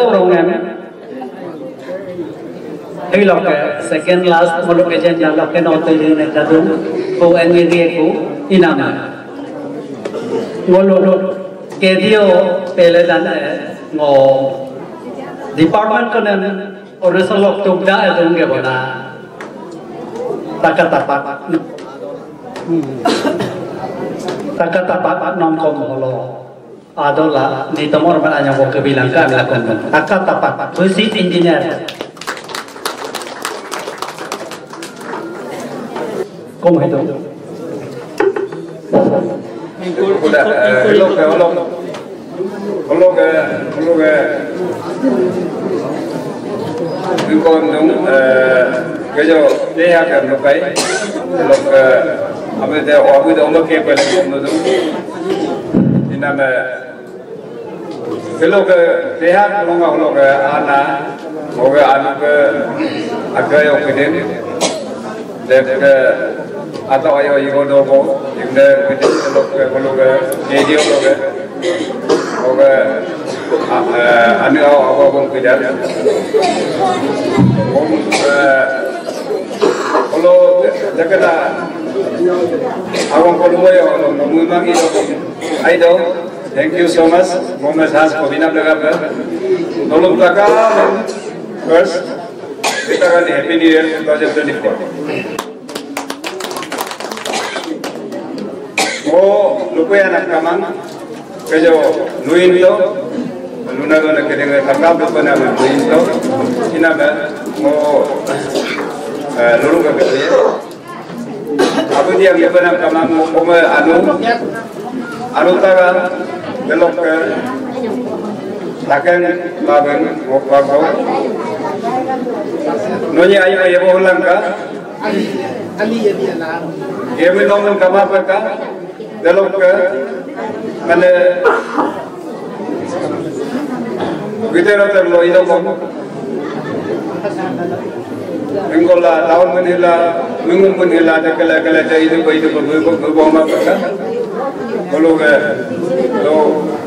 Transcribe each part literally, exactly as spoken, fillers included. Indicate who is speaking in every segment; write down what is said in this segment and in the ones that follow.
Speaker 1: Hello Rongan. Hey look, second last follow agent lock and auto in the room. Go and get the inama. Wolo Kedio Peledan no Department Conan or Resolve to die at Ungabona. Takatapak. Takatapak non comolo. Adola ni tomor malanya ko kabilang ka lakon takatapak visit engineer como itu
Speaker 2: udah hello hello hello ke hello ke con đúng cái जो đây là cái nó phải lúc अब तो और भी दोनों के पहले दोनों तो इन्हें cái lúc thế hát lúc nào lúc anh à một cái anh cái anh cái ông cái đến để cái anh tôi ở đây có đâu có nhưng mà cái đến lúc cái lúc cái gì lúc cái một cái anh ở ở bên cái đó ông kalau dekat lah awang kalau mau ya mau magi I do thank you so much Muhammad Has ko binam laga per tolong taka first kita kan happy new year twenty twenty-four mo lupa ya nak kaman kejo luin to luna luna kedeng kakap lupa nama luin to ina ba mo lulu ka kedeng apa dia lupa nak kaman mo mo anu anu taga belok ke takkan laban waktu nonyi ayu ayu bolang ka ali ya dia lah dia menolong kamar ka belok ke mana kita nak terlo itu kom engkola tahun menila minggu menila dekala dekala jadi itu itu berboma ka kalau ke lo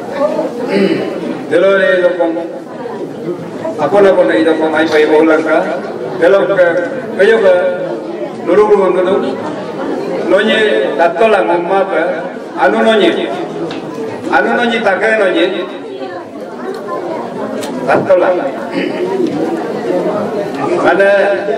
Speaker 2: delo le lo kom ako na ko na ito kom ay pa ibolang ka delo ke kayo ka luru luru ngono nonye tatola ngumma pa anu nonye anu nonye takay nonye tatola mana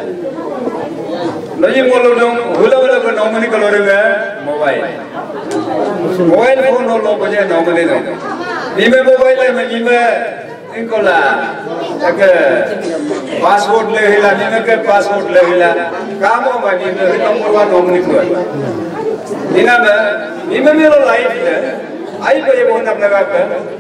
Speaker 2: nonye ngolo dong hula hula ko nomani kalore me mobile mobile phone lo ko je nomani dong nime mobile me nime inkola ek passport le hila nime ke passport le hila kamo ma nime number one nomani ko nina me nime me lo life le ai ko ye bon apna ka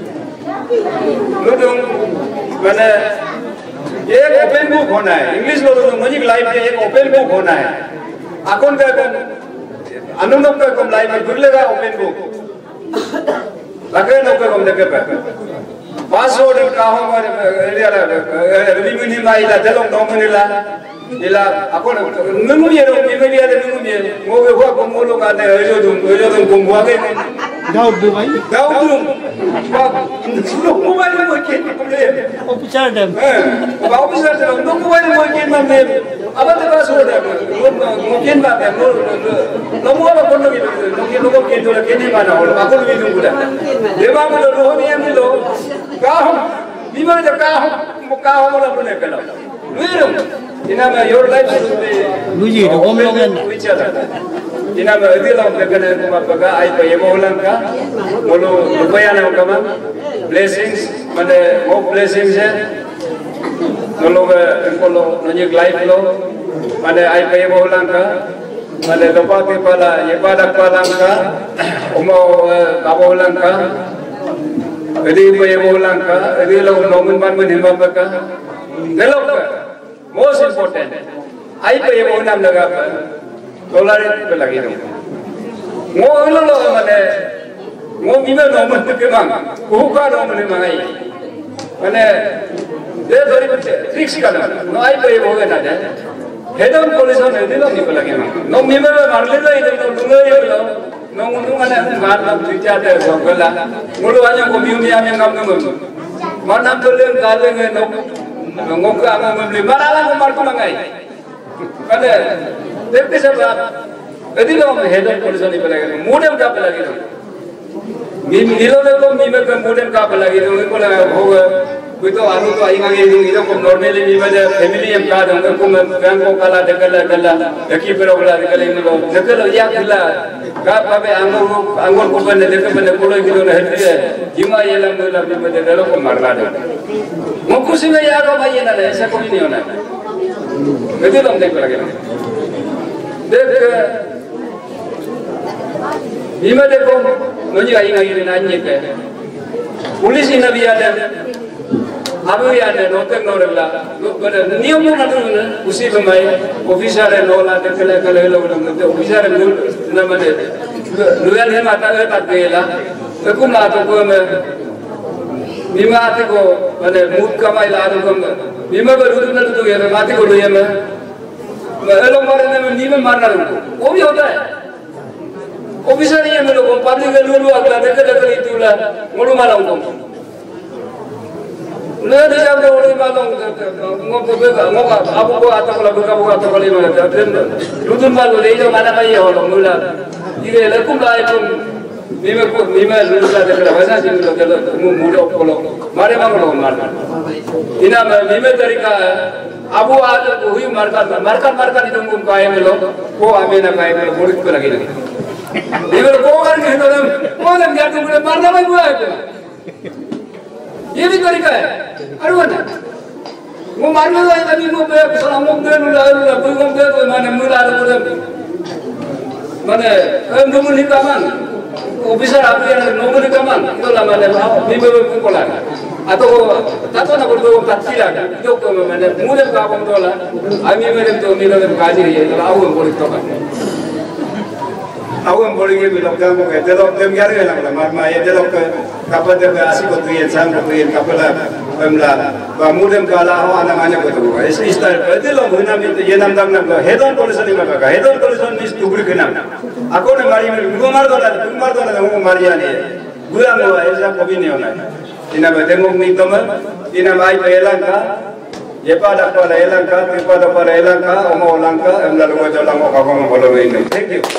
Speaker 2: lo dong mana एक open book होना है इंग्लिश में तो मुझे लाइफ में एक open book होना है अकाउंट का कौन अनुनों का कौन लाइफ में खुलेगा ओपन बुक लगे नौ का कौन लगे पे पासवर्ड का हो मारे एरिया ला रिव्यू नहीं माइला चलो नौ मिनट ला इला अकाउंट नंगु ये रो मिमे लिया दे नंगु ये वो वे हुआ को मोलो का ने जो तुम जो तुम को हुआ के गाउट दे भाई गाउट तुम लोग मोबाइल में के ऑफिसर डम ऑफिसर डम लोग मोबाइल में के ना में अब तो पासवर्ड है मुमकिन बात है नो मोबाइल कौन लगी लोग ये लोगों के जो के नहीं माना हो अकाउंट भी दूं बुला देवा में लो हो नहीं हम लो का हम बीमा जो का हम का हम वाला बने कला वीर ina ma your life should be luji to om lo gen ina ma idila om legane kuma paga ai pa yemo lang ka bolo rupaya na kama blessings mane mo blessings hai no log kolo nonye life lo mane ai pa yemo lang ka mane dopa ke pala ye pada pala ka omo babo lang ka edi pa yemo lang ka edi lo nomen ban men himba ka nelo ka most important ai pe mo nam laga pa dollar pe lagi do mo lo lo mane mo bime no man ke mang ko ka no mane mangai mane de dori tricks ka no ai pe mo na de hedon police ne de lo ni pe lagi no bime me mar le do ide no dunga ye lo no ngundu mane mar na ticha de so gala ngulu anya ko mi mi am ngam ngam mana boleh kalian nggak ngok angin membeli mana lah kemar kemangai kada tapi sebab jadi lo hedon polisi ni pelagi mudah mudah pelagi tu mim nilo le ko mim ke mudah ka pelagi tu ko la hoga begitu anu tu aing aing itu itu kom normally mim ada family yang ka dong ko gang ko kala dekala kala deki pero kala dekala ini lo dekala ya kala ka pabe angor angor ko bende dekala bende ko gitu na hedi jima yelam yelam mim de dalo ko marla de mo kusi me ya ko bhai na le ऐसा कोई नहीं होना begitu dong dek pelagi dek Bima deko nonyi aing aing nanya ke polisi nabi ada abu ada notek norela pada niam mana tu na usi bemai officer nola dekala kala lo lo officer nama de luar he mata ke tak gela aku na tu ko me bima ate ko mane mut kamai la tu ko bima baru tu na tu ya mate ko lo ya me elo marne me ni me marna वो भी होता है ऑफिसर ये मेरे को पब्लिक के लूलू अगला देखे देखे इतुला मोड़ू मालूम को ले दे जाओ तो ओड़ी मालूम ngो बेगा ngो का आपको को आता को लगा को आता को ले मारे जाते लूदुन मालू ले जो माना भाई हो लो मुला ये ले कुम लाए तुम नीमे को नीमे लूला देखे वैसा सिंह लो चलो मु मुड़ो को लो मारे मांगो मार इना में नीमे तरीका Abu ada tuh hiu markan markan markan itu mungkin kaya melo, ko ame na kaya melo murid ko lagi lagi. Dia ko kan gitu kan, ko kan jatuh murid marna mai buat itu. Ini भी तरीका है, अरे वो ना, वो मारने वाला तभी वो पे सलाम वो पे नुला नुला कोई वो पे कोई माने मुला नुला मुझे, माने हम नमून ही कामान, ऑफिसर आप ये नमून ही कामान, तो ला माने भी भी भी कोला atau tato na berdoa tatkila itu ko mana mudah ka bang dola ami mere to ni le kaji ye la awu boleh to kan awu boleh ye bi lokam ko te lok tem yar la la mar ma ye te lok kapal de asi ko tu ye sang ko ye kapala pemla ba mudah ka la ho ana mane ko to es istar te lok huna mi ye nam dam na hedon polisi ni ma ka hedon polisi ni stubri ke nam ako ne mari me gumar dola gumar dola ko mari ani gula mo esa ko bi ne ona ina betengok ni teman ina mai pelangka yepa dakwa elangka tipa dakwa elangka omo langka emla lugo jolang ko ko bolo ini thank you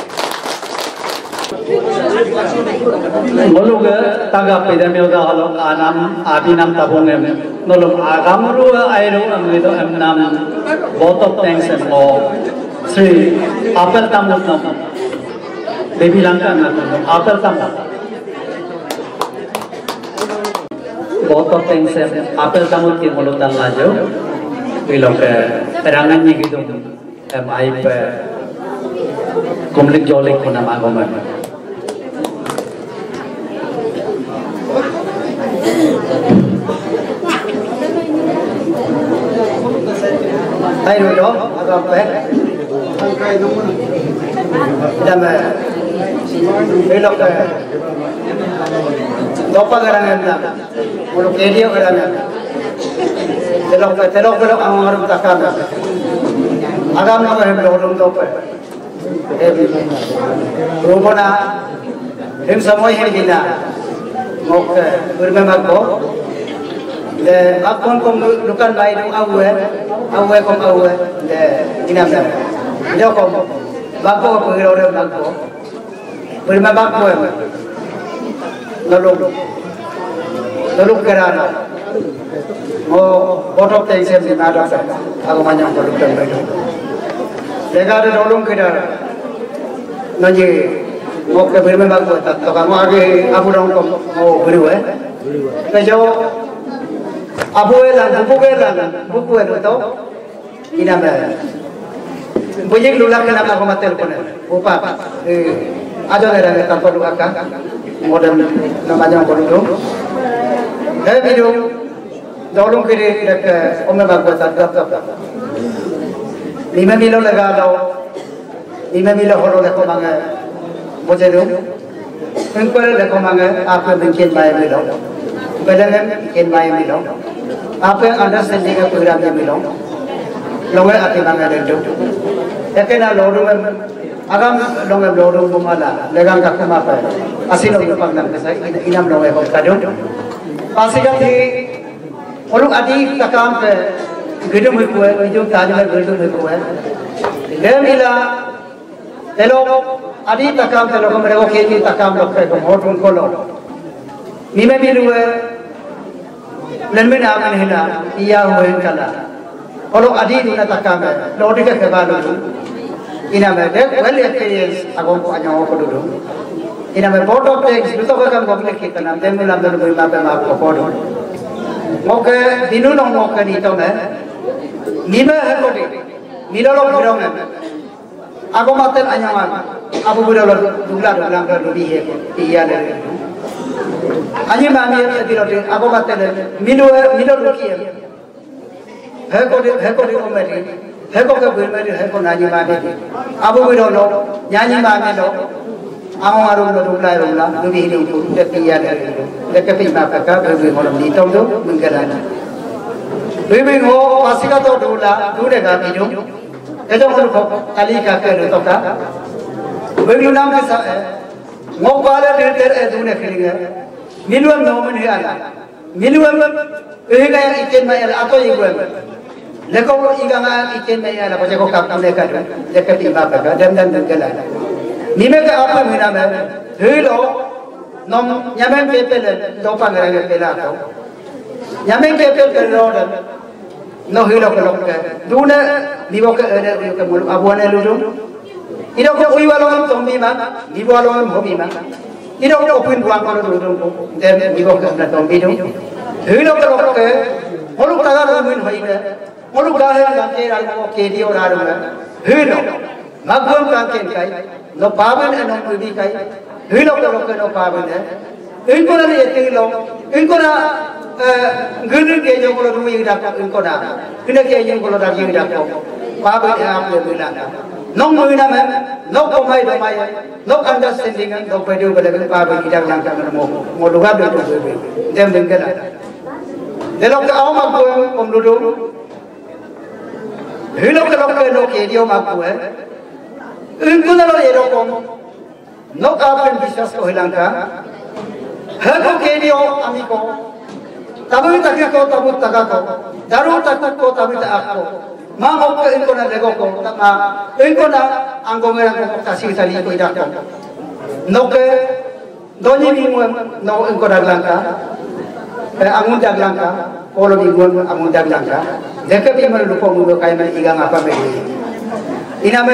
Speaker 2: bolo ke taga peda me oda halo anam abinam tabong em nolom agamru airu amrido emnam both of thanks em mo Sri apel tamut nam devi lanka na apel tamut बहुत of things है आपल तमुल के मोलो तल्ला जो वे लोग तेरंगन ये किधर एम आई पे कुमलिक जोलिक को नाम आगो में hai ro agak apa dan वे लोग दोपा करेंगे ना वो लोग एरिया करेंगे तेलों के तेलों के लोग आंगर तका में आगाम ना करें लोग लोग दोपा रोबोना हम समय है कि ना मोके उर्मे मको ले अब कौन कौन दुकान बाई लोग आउे आउे कौन आउे ले इना में इधर कौन बाको को पूरी रोड में बाको उर्मे बाको है lalu lalu kerana mau botok teh saya sih ada saya aku banyak botok teh itu lega ada dolong kerana nanti mau ke beri memang aku tak tahu kamu lagi aku dong mau beri we kerja abu elan buku elan buku elan itu ini apa bunyi lulak kenapa aku mati telepon upa ada orang tanpa luka modern namanya bodoh. Dari video dolong kiri dekat omel bagus tak tak. Lima milo lega lo, lima milo holo leko manga, boleh tu. Engkau leko manga apa mungkin maya milo, belangan mungkin maya milo. Apa yang understanding ke program milo, longai hati manga rendu. Ekenal lorong agam longai lorong bumala, legang kakak apa? Asing orang pang nak saya inam longai kau kadang. Pasal kan di
Speaker 1: Orang adik takam pe gedung itu, gedung tajam gedung itu. Lemila, elok adik takam pe lok mereka kini takam lok pe hotel kolor. Nime biru, lemila aman hina, iya huen kala. Orang adik itu takam pe, lodi ke kebalu. Ina mereka well experience agak banyak orang dulu. Ina mereka board of tax, itu kan goblik kita nam, lemila dalam lima pe maaf board. Moke dinu nong moke ni to me lima ekor milo lo birong me aku maten anyaman abu biro lo dugla dugla lo di he iya le anyi mami e dilo de aku maten milo milo lo ki he ko de he ko de o me he ko ke bir me he ko nani mami abu biro lo nyani mami lo Ang arong lo dugla dugla lo di he lo de iya le Dekat pihak kakak berbeza orang di tahun tu menggelar. Berbeza ho pasika tu dulu lah, dulu dah hidup. Itu orang kau kali kakak itu tak. Berbeza nama kita, ngobala der der itu ni kirinya. Miluan nama ni ada. Miluan ini kaya ikan mayal atau ikan. Lekau ikan ikan mayal apa jago kakak mereka tu. Dekat pihak kakak dan dan menggelar. Ni mereka apa nama? Hello. Nom nyamen kepel do pangeran kepel atau nyamen kepel kerodan no hilo kelok ke duna dibawa ke ada ke mulu abuan eludum ida ko ui walon tombi ma dibawa walon hobi ma ida ko opin buang kalau dudum dan dibawa ke ada tombi dum hilo kelok ke mulu tagar min hoibe mulu gahe ganti ral ko kedi orar ma hilo magum kanken kai no paben no ubi kai Hilo kalau kena paben ya, ingko na ni etilo, ingko na guru ke yang kalau rumah yang dapat ingko na, kena ke yang kalau dah yang dapat, paben ya apa bilang, nong mana mana, nong komai komai, nong understanding, nong pedu belajar paben tidak langkah mau mau luar dulu dulu, dem dengar. Delok ke awam aku om dulu, hilo kalau kena ke dia aku eh, ingko na lo erok om. No kapan bisnis ko hilangkan. Heko kenyo amiko. Tabu takya ko tabu takako. Daru takut ko tabu takako. Ma ko inko na lego ko. Ma inko na anggo merang ko kasih sali ko idak ko. No ke doni ni mo no inko daglangka. Angun daglangka. Polo ni mo angun daglangka. Deke bi mer lupo mo kay man igang apa me. Iname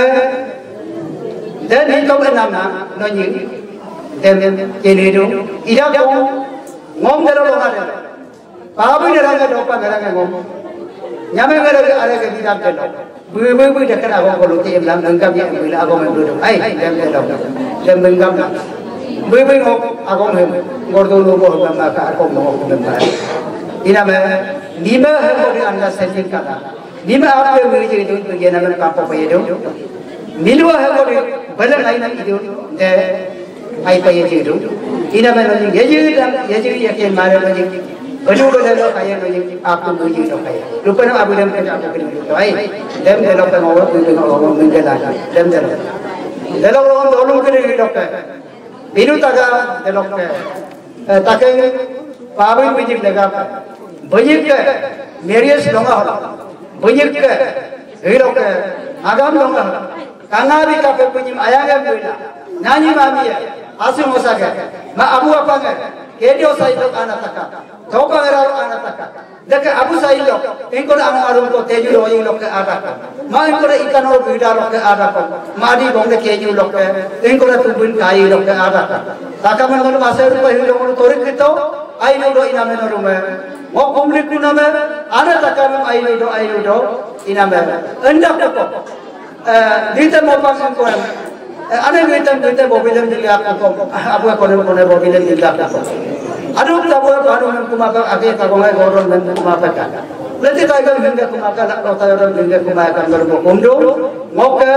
Speaker 1: dan itu kenapa nonyi dan kini itu ida ko ngom dero lo ngade pabu ni ranga do pa ranga ngom nyame ngare are ke tidak delo bu bu bu dekat aku kalau tiap lam nangkap yang bila aku mendudu ai dem delo dem menggam bu bu ngom aku mem gordo lo ko ngam ka aku mo ko ngam ina me lima ko di anda setting kata lima apa yang menjadi itu bagian apa apa itu Milua heko di balan lain itu de ai paye jiru ina mana ni yeji dan yeji yakin mare lagi baju badan lo kaya lagi aku muji lo kaya lupa nama abu dem kerja aku kena itu ai dem de lo pengawa tu pengawa menjela dem de de lo lo lo kena itu kaya biru taga de lo kaya takai pabu muji lega banyak ke merias longa hola banyak ke hero ke agam longa Kanari kafe punyim ayam bila, nani mami ya, asyik mosaga, ma abu apa nggak, kedio saya itu anak takak, kau pangeran anak takak, dekat abu saya itu, ingkon ang arum ko teju lo yung lo ke adak, ma ingkon ikan lo bida lo ke adak, ma di bong de keju lo ke, ingkon tubun kai lo ke adak, takak mana lo masih rupa hiu lo torik itu, ayo lo ina mena rumah, mau komplit tu nama, anak takak ayo lo ayo lo ina mena, endak apa? Dita mo pa ko ano dita dita bobilan nila ako abu ako no no bobilan nila ako ano tabo ano nang kumaka ake ta ko ngai goron nang kumaka ka leti ta ga hinga kumaka la ko ta ron hinga kumaka ngor mo kundo moka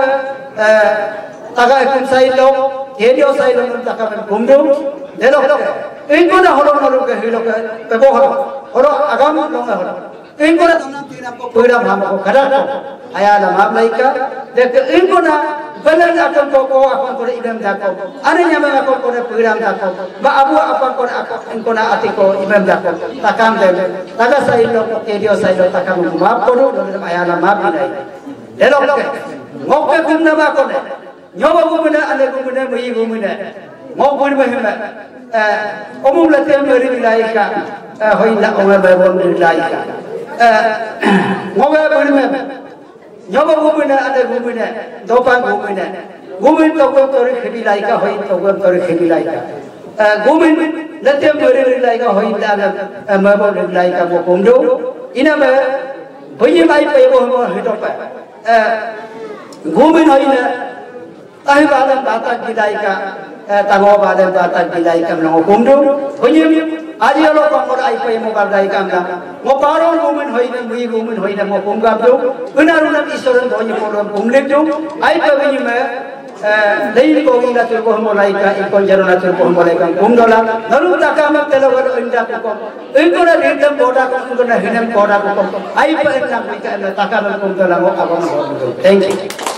Speaker 1: taga kun sai lo hedio sai lo nang taka kundo delo inko na holo holo ka hilo ka tabo holo holo agam lo nga holo inko na tanam tinam ko pura bham ko kada ko ayala mamlaika dek inko na benar akan koko akan kore imam dako ane nyama akan kore piram dako ba abu akan kore akan kona atiko imam dako takam dem taga sailo kedio sailo takam maaf kono dole ayala maaf nai elok ngoke kumna ba kone nyoba gumna ane gumna mui gumna ngok bon bahima eh omum la tem ri bilaika hoina owe ba bon bilaika eh ngoba bon nyoba gumna ane gumna dopan gumna gumin tokon tori khibilaika hoin tokon tori khibilaika gumin la tem ri bilaika hoina ane ma bon bilaika mo kumdo ina ba boyi mai pe bo mo hidopa eh gumin hoina tahi badan batak bilaika tango badan batak bilaika no kumdo boyi aji lo kongor ai pe mo bardai kamna mo paron gumin hoina mui gumin hoina mo kumgabdo unarunam isoran boyi poron kumlekdo ai pe boyi me lein ko ginga tur ko mo laika ikon jarona tur ko mo laika kumdola nalu takama telogor inda ko ikona redam boda ko ikona hinam boda ko ai pe na takama kumdola mo abon thank you